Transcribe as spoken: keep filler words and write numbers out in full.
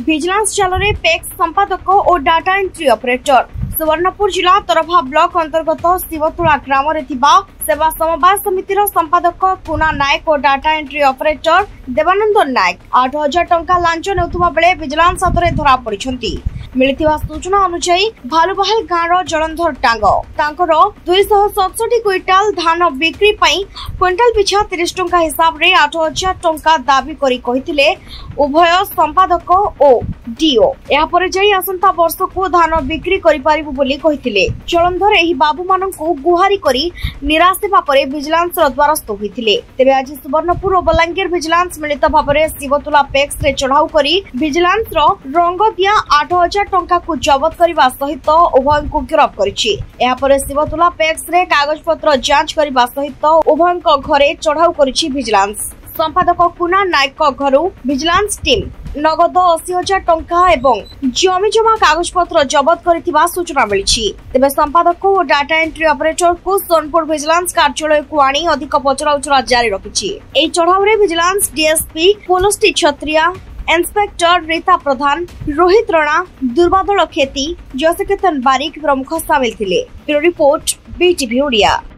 Vigilance जाल PECS संपादक और डाटा एंट्री ऑपरेटर सुवर्णपुर जिला तरभा ब्लॉक अंतर्गत शिवतुला ग्राम सेवा समवाय समितिर संपादक कुना नायक और data entry operator Devanand Nayak आठ हजार टंका लांच नेउथुबा बेले विजिलेंस हाथ धरा पड़िछंती। मिलिथिबा सूचना अनुसार भालुबहाल गाँव जलंधर टांग तांकर दुई सौ सतसठी क्विंटाल धान बिक्री पाई क्विंटाल पिछा तीस टंका हिसाब रे आठ हजार टंका दाबी करी कहिथिले उभय संपादक और डीओ। या परे जाई आसंता वर्ष को धान बिक्री करि पारिबु बोली कहिथिले। जलंधर एही बाबू माननकु गुहारी करी निराश हेबा परे विजिलेंस रो द्वारस्थ होइथिले। तेबे आज सुवर्णपुर और बलांगीर विजिलेंस मिलित भाबरे शिवतुला पेक्स रे चढ़ाऊ करी विजिलेंस रो रंगदिया आठ हजार टंका को जबत करने सहित उभय को गिरफ्त करिछि। एहा परे शिवतुला पेक्स रे कागज पत्र जांच करने सहित उभय घरे चढ़ाऊ करिछि विजिलेंस। संपादक कुना नायक घरु विजिलेंस टीम नगद अस्सी हजार टंका एवं जमी जमा कागज पत्र जबत करथिबा सूचना मिली। तेबे संपादक और डाटा एंट्री ऑपरेटर को सोनपुर विजिलेंस कार्यालय को आनी अधिक पचराउचरा जारी रखिछि। एही चढ़ाऊ रे vigilance DSP Pulasti Kshatriya inspector Rita Pradhan Rohit Rana Durbadal Kheti Jayseketan Barik प्रमुख शामिल थिले। Bureau report BTV Odia.